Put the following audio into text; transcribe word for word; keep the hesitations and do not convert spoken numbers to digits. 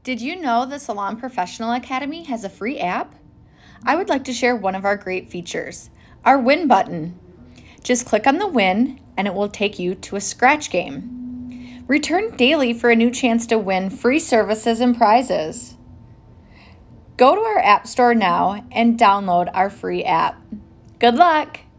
Did you know the Salon Professional Academy has a free app? I would like to share one of our great features, our win button. Just click on the win and it will take you to a scratch game. Return daily for a new chance to win free services and prizes. Go to our app store now and download our free app. Good luck!